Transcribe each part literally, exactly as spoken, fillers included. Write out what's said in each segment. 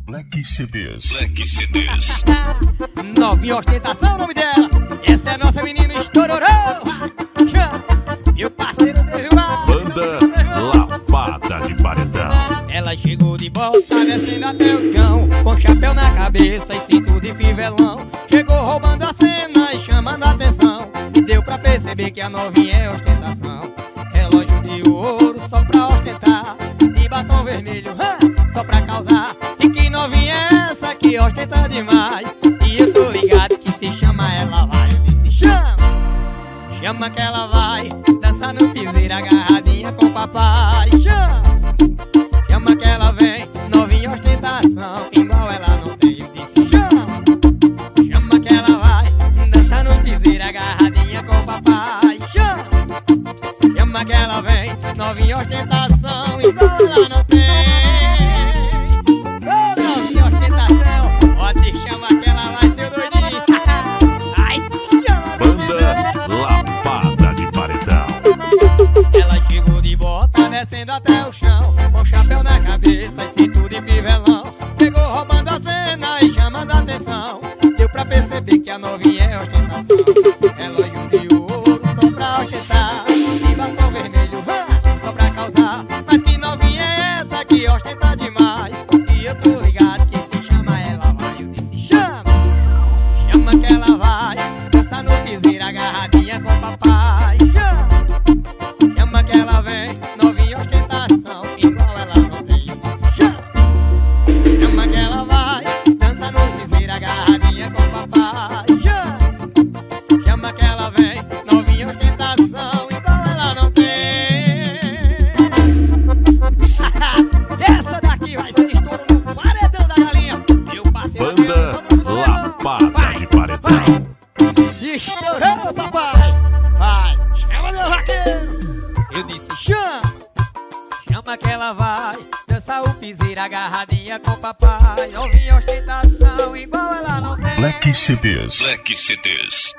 Black C Ds. Black C Ds. Novinha ostentação, o nome dela. Essa é a nossa menina estourorão. Meu parceiro derrubar. Banda Lapada de Paredão. Ela chegou de volta, descendo até o chão, com chapéu na cabeça e cinto de fivelão. Chegou roubando a cena e chamando a atenção. E deu pra perceber que a novinha é ostentação. Relógio de ouro só pra ostentar, e batom vermelho só pra causar. E que novinha é essa que ostenta demais? E eu tô ligado que se chama ela vai. Eu disse chama, chama que ela vai dançar no piseiro agarradinha com o papai. Chama, chama que ela vem, novinha ostentação, igual ela não tem. Eu disse chama, chama que ela vai dançar no piseiro agarradinha com o papai. Chama, chama que ela vem, novinha ostentação, igual ela não tem. Ô novinha ostentação, pode chamar que ela vai, seu doidinho. Ai, chama. Banda Lapada de Paredão. Ela chegou de bota, descendo até o chão, com chapéu na cabeça e cinto de fivelão. Chegou roubando a cena e chamando a atenção. Deu pra perceber que a novinha é ostentação. Relógio de ouro só pra ostentar, e batom vermelho só pra causar. Mas que novinha é essa que ostenta demais? E eu tô ligado que se chama ela vai. Eu disse chama, chama que ela vai dançar no piseiro agarradinha com o papai. Chama, chama que ela vem, novinha ostentação, igual ela não tem. Eu disse chama, chama que ela vai dançar no piseiro agarradinha com o papai. Chama, chama que ela vem, novinha ostentação, igual ela não tem. Essa daqui vai ser estouro no paredão da galinha. Meu parceiro Banda Lapada de Paredão. estourou, papai. Vai, chama meu vaqueiro. Eu disse chama, chama que ela vai dançar o piseiro agarradinha com o papai. Novinha ostentação, igual ela não tem. Black C Ds. Black C Ds.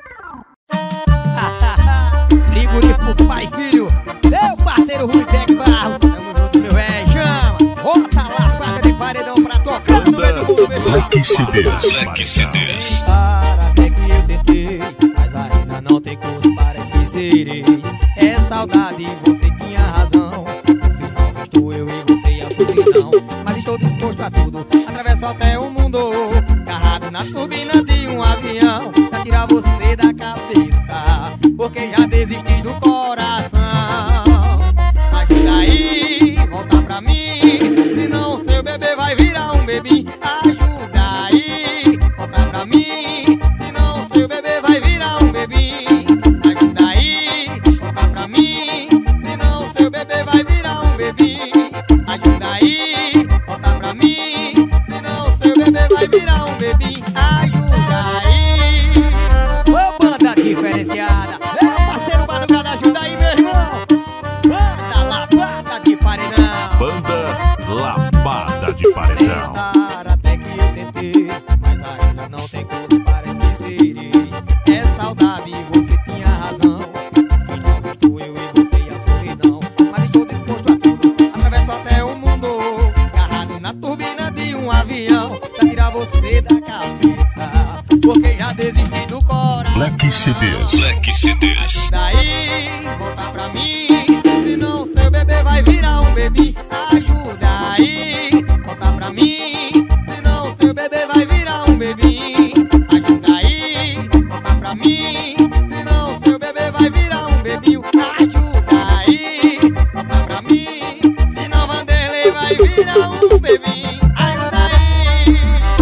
Frigorífico pai e filho, meu parceiro Rui Beck Barro. Tamo junto, meu velho, chama. Bota lá a placa de paredão pra tocar no meio do mundo, meu irmão. Black C Ds. Black C Ds. Para até que eu tentei, mas ainda não tem curso para esquecerei. É saudade, você tinha razão. No final estou eu e você e a solidão. Mas estou disposto a tudo, atravesso até o mundo, agarrado na turbina de um avião, pra tirar você da cabeça, porque já desisti do coração. Ajuda aí, volta pra mim, senão seu bebê vai virar um bebê. Ajuda aí, volta pra mim, senão seu bebê vai virar um bebê. Ajuda aí, volta pra mim, senão seu bebê vai virar um bebê. Ajuda aí, volta pra mim, senão seu bebê vai virar um bebê. Ajuda aí. Ô banda diferenciada, meu parceiro Madrugada, ajuda aí, meu irmão. Banda Lapada de Paredão. Banda Lapada de Paredão. Tentar até que eu tentei, mas ainda não tem como para esquecer. É saudade, você tinha razão. No final estou eu e você e a solidão. Mas estou disposto a tudo, atravesso até o mundo, agarrado na turbina de um avião, pra tirar você da cabeça, porque já desisti do coração. Black C Ds. Black C Ds. Daí, volta pra mim, senão seu bebê vai virar um bebê. Ajuda aí, volta pra mim, senão seu bebê vai virar um bebê. Ajuda aí, volta pra mim, senão seu bebê vai virar um bebê. Ajuda aí, volta pra mim, senão Vanderlei vai virar um bebê. Ajuda aí.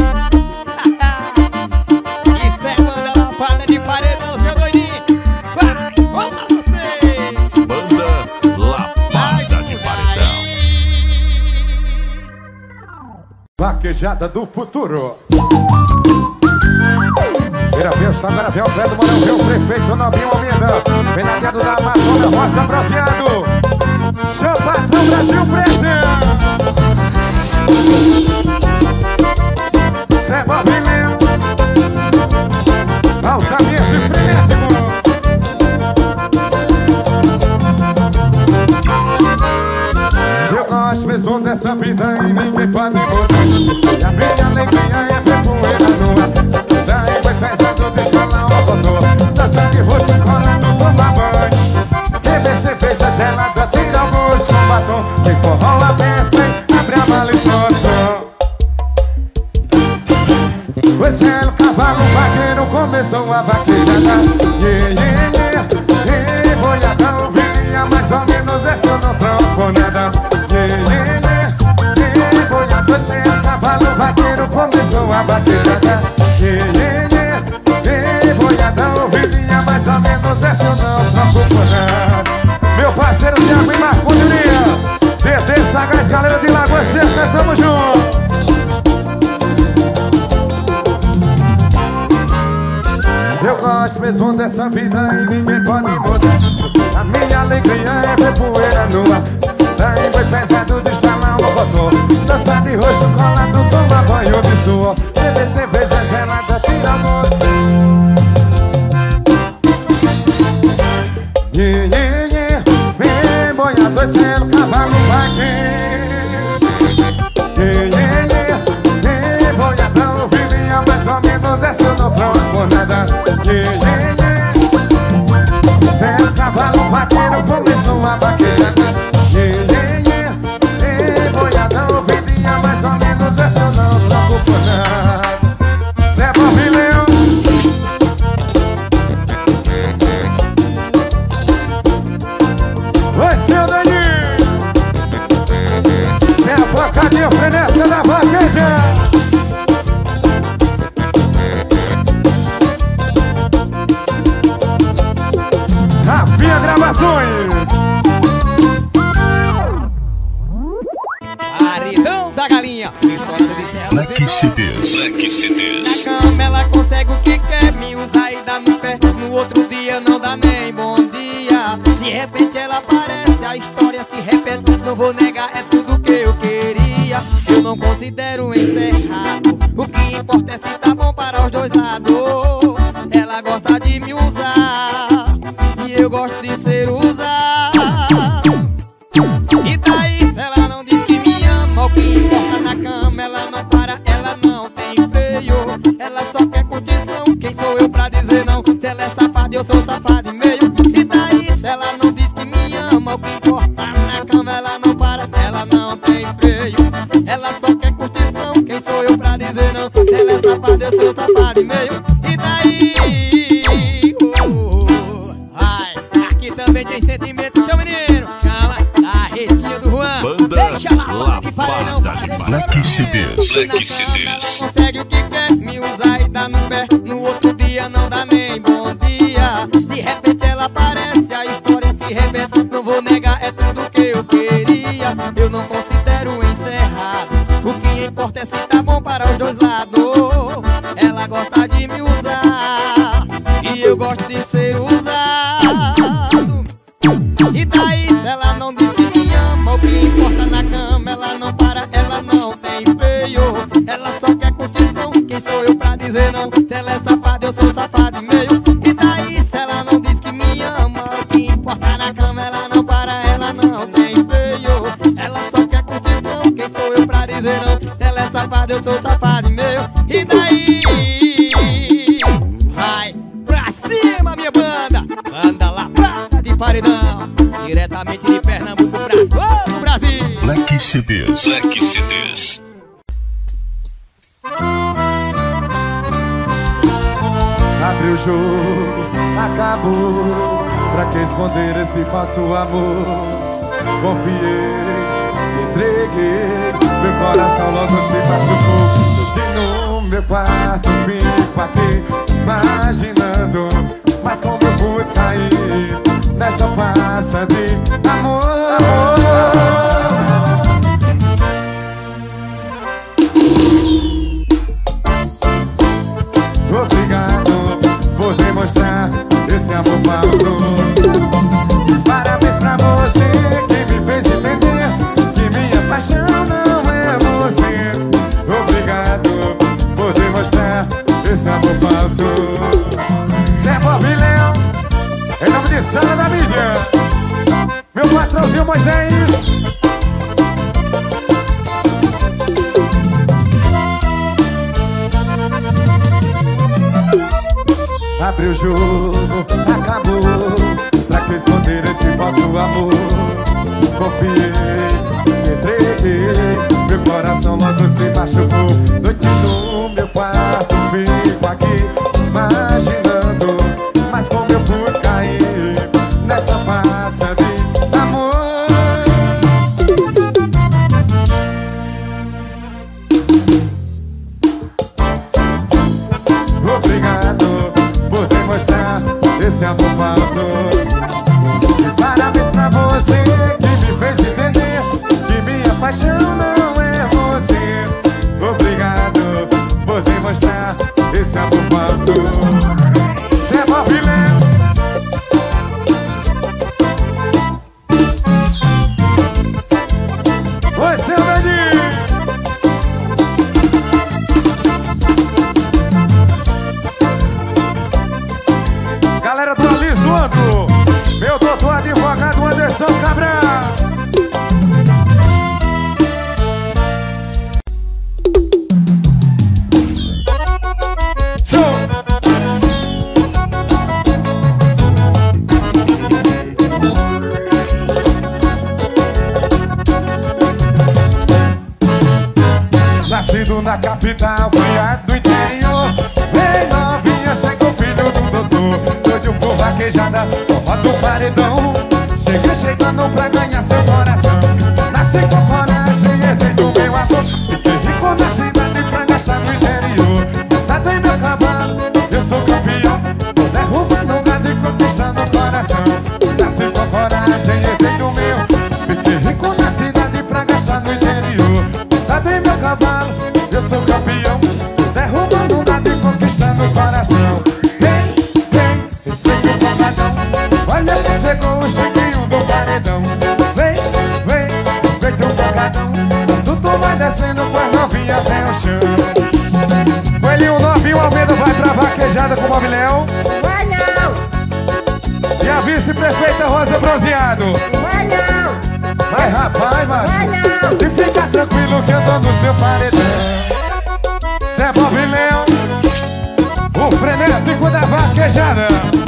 Isso é banda Lapada de Paredão, seu doidinho. Vai, vamos você. Banda Lapada de Paredão. Vaquejada do futuro. Vira festa, agora vem o Zé do Morão, vem o prefeito Novinho Almeida, venadeado da Amazônia, Roça Bronzeado. Chapadão Brasil presente. Zé Movimento. Altamente e primétimo. Eu gosto mesmo dessa vida e ninguém pode mudar. E a minha alegria é ver poeira no ar. Daí foi pesado, deixa lá o motor. Dança de roxo, colado, toma banho. Beber cerveja gelada, tira o gosto com batom. Tem forró aberto, hein? Abre a mala e solta o som. O céu, cavalo, vaqueiro, começou a vaquejada. Yeah, yeah, yeah. E boiadão, viria mais ou menos, essa eu não troco nada. Yeah, yeah, yeah. E boiadão, o céu, cavalo, vaqueiro, começou a vaquejada. Yeah, yeah, yeah. E boiadão, viria mais ou menos, essa eu não troco nada. Meu parceiro Thiago e Marco Diria, T T Sagaz, galera de Lagoa Seca, tamo junto. Eu gosto mesmo dessa vida e ninguém pode mudar. A minha alegria é ver poeira no ar. Daí foi pesado de instalar um motor. Dança de roxo colado, toma banho de suor. Beber cerveja gelada, tira amor. Yeah, yeah, yeah. Vem boiador, selo, cavalo, vaqueiro. Yeah, yeah, yeah. Vem boiadão, viria mais ou menos, essa eu não troco nada. Yeah, yeah, yeah. Selo, cavalo, vaqueiro, começou a vaquejada. Yeah, yeah, yeah. Vem boiadão, viria mais ou menos, essa eu não troco por nada. Zé Bobileu. Oi, seu Dani! Cê é a bocadinha frenética da vaqueja! Rafinha Gravações! Paredão da galinha, estourando de céu. Black C Ds. Black C Ds. Na cama ela consegue o que quer, me usar e dá no pé. No outro dia não dá nem bom dia. De repente ela aparece, a história se repete. Não vou negar, é tudo que eu queria. Eu não considero encerrado. O que importa é se tá bom para os dois lados. Ela gosta de me usar e eu gosto de ser usado. E daí, se ela não diz que me ama, o que importa na cama, ela não para, ela não tem freio. Ela só quer curtição, quem sou eu pra dizer não? Se ela é safada, eu sou safado e meio. E daí, se ela não diz que me ama, o que importa na cama, ela não para, ela não tem freio. Ela só quer curtição, quem sou eu pra dizer não? Se ela é safada, eu sou safado e meio. E daí, oh, oh, ai, aqui também tem sentimento, seu menino. Chama a retinha do Juan. Banda Deixa lá, que paredão, Black C Ds. Black C ela Ds. consegue o que quer, me usar e dá no pé. No outro dia não dá nem bom dia. De repente ela aparece, a história se repete. Não vou negar, é tudo que eu queria. Eu não considero encerrado. O que importa é se tá bom para os dois lados. Ela gosta de me usar e eu gosto de ser usado. E daí, se ela não diz que me ama, o que importa na cama, ela não para, ela não tem freio. Ela só quer curtição, quem sou eu pra dizer não? Se ela é safada, eu sou safado e meio. E daí, se ela não diz que me ama, o que importa na cama, ela não para, ela não tem freio. Ela só quer curtição, quem sou eu pra dizer não? Se ela é safada, eu sou safado e meio. E daí, vai pra cima, minha banda! Anda lá, prata de paredão, diretamente de Pernambuco pra todo o Brasil. Black C Ds. Black C Ds. Abre o jogo, acabou. Pra que esconder esse falso amor? Confiei, entreguei. Meu coração logo se machucou. E no meu quarto fico aqui imaginando. Mas como eu pude cair nessa farsa de amor, amor. Obrigado por demonstrar esse amor falso. Parabéns pra você que me fez entender que minha paixão não é você. Obrigado por demonstrar esse amor falso. Zé Bobileu, em nome de Sala da Mídia. Meu patrãozinho Moisés, abre o jogo, acabou. Pra que esconder esse falso amor? Confiei, entreguei, meu coração logo se machucou. Noite no meu quarto, fico aqui imaginando, mas como eu fui cair nessa farsa de amor. Obrigado por demonstrar esse amor falso. Parabéns pra você que me fez entender que minha paixão não é você. Obrigado por demonstrar esse amor falso. Zé Mobilé. Oi, seu Dani. Galera do Alisuando, meu doutor advogado Anderson Cabral. Show! Nascido na capital, criado no interior, bem novinha, chegou filho do doutor. Doido por vaquejada, forró do paredão. Chega chegando pra ganhar seu coração. Nasci com coragem, herdei do meu avô. Fiquei rico na cidade pra gastar no interior. Montado em meu cavalo, eu sou campeão. Tô derrubando gado e conquistando o coração. Nasci com coragem, herdei do meu. Fiquei rico na cidade pra gastar no interior. Montado em meu cavalo, eu sou campeão. Tô derrubando gado e conquistando o coração. Vem, vem, respeita o pagadão. Olha que chegou o chiquinho do paredão. Vem, vem, respeita o pagadão. Tudo vai descendo com as novinhas até o chão. Coelhinho novinho, Almeida vai pra vaquejada com o Mobiléu. Vai não! E a vice-prefeita Rosa Bronzeado. Vai não! Vai rapaz, macho. Vai não! E fica tranquilo que eu tô no seu paredão. Zé Mobiléu, o frenético da vaquejada.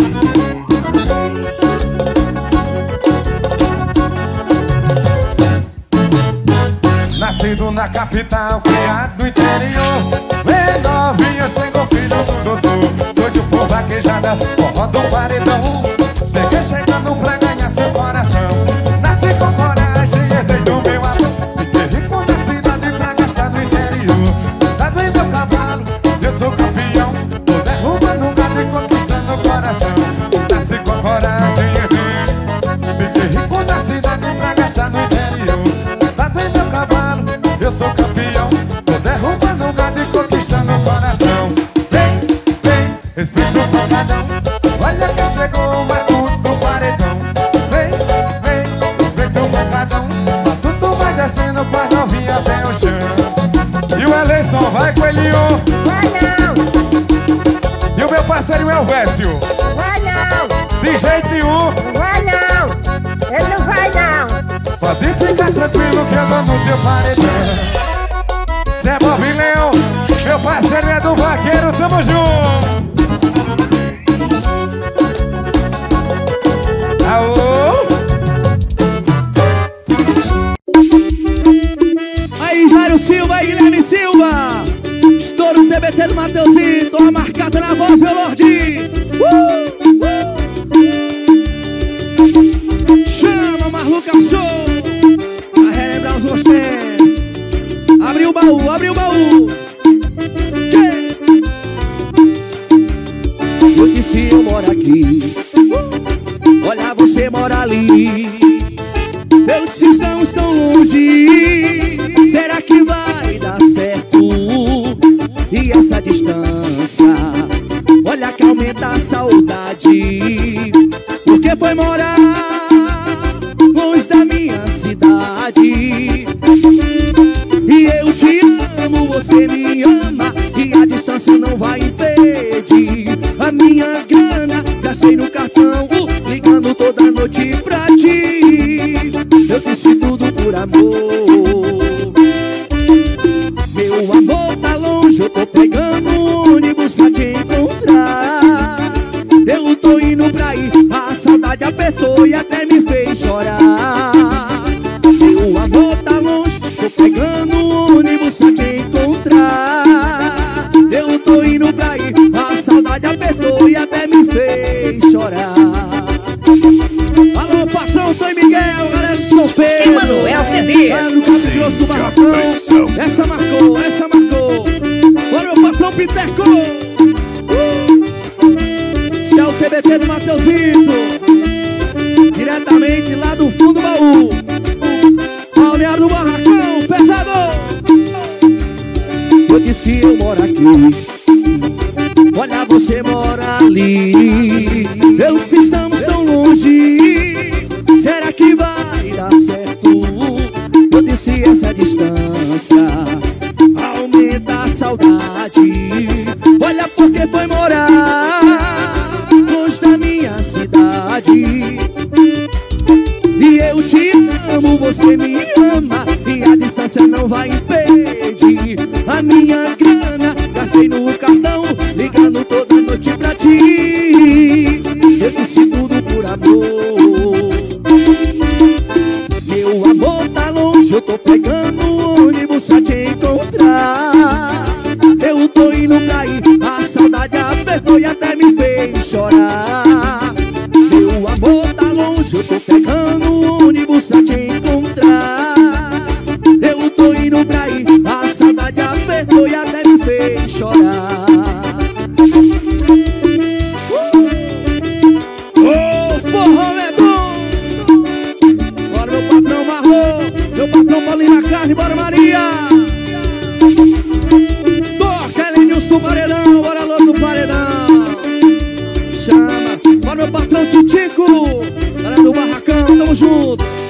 Nascido na capital, criado no interior, bem novinha, chegou filho do doutor. Doido por vaquejada, forró do paredão. Cheguei chegando pra ganhar seu coração. Nasci com coragem, herdei do meu avô. Fiquei rico na cidade pra gastar no interior. Montado em meu cavalo, eu sou campeão. Tô derrubando gado e conquistando o coração. Nasci com coragem, herdei. Fiquei rico na cidade pra gastar no interior. Montado em meu cavalo, eu sou campeão. Tô derrubando gado e conquistando o coração. Vem, vem, respeita o pagadão. Olha que chegou o Marco do paredão. Vem, vem, respeita o pagadão. Tudo vai descendo com as novinhas até o chão. E o Elenson, vai Coelhinho. Vai não! E o meu parceiro Elvésio. Vai não! De jeito nenhum. Vai não! Ele não vai não! Pode ficar tranquilo que eu tô no teu paredão. Zé Mobiléu, meu parceiro é do vaqueiro, tamo junto. Aô! Aí, Jairo Silva e Guilherme Silva. Estouro T B T do Mateuzinho. Toma marcada na voz, meu Lorde. Uh! Chama, Marluca Show. A relembrar os gosteiros. Abre o baú, abre o baú. Yeah. Eu disse eu moro aqui. Olha, você mora ali. Eu disse estamos tão longe. Será que vai dar certo? E essa distância, olha que aumenta a saudade. Porque foi morar longe da minha cidade. E eu te amo, você me ama. E a distância não vai impedir a minha grana. Gastei no cartão, ligando toda noite pra ti. Eu disse tudo por amor. Meu amor tá longe, eu tô pegando um ônibus pra te encontrar. Meu amor tá longe, tô pegando um ônibus pra te encontrar. Eu tô indo pra aí, a saudade apertou e até me fez chorar. Alô, patrão, Tom Miguel, galera de São Pedro. Emanuel C Ds. Lá no Mato Grosso, Barracão. Essa marcou, essa marcou. Bora, meu patrão Piteco. Esse é o T B T do Mateusito, diretamente lá do fundo do baú. Balneário do Barracão, pesado. Eu disse eu moro aqui, olha você mora ali. Eu disse estamos tão longe, será que vai dar certo? Eu disse essa distância aumenta a saudade. Olha porque foi morar longe da minha cidade. E eu te amo, você me ama, e a distância não vai impedir. A minha grana gastei no cartão, ligando toda noite pra ti. Eu disse tudo por amor. Meu amor tá longe, eu tô pegando um ônibus pra te encontrar. Eu tô indo pra aí, a saudade apertou e até me fez chorar. Meu amor tá longe, eu tô pegando um ônibus pra te encontrar. Eu tô indo pra aí, a saudade apertou e até me fez chorar. Ô, oh, forró medonho! Bora, meu patrão Marlon, meu patrão Paulinho na carne, bora Maria! Toca, Elenilson Paredão, bora louco do Paredão! Chama, bora meu patrão Titico, galera do Barracão, tamo junto!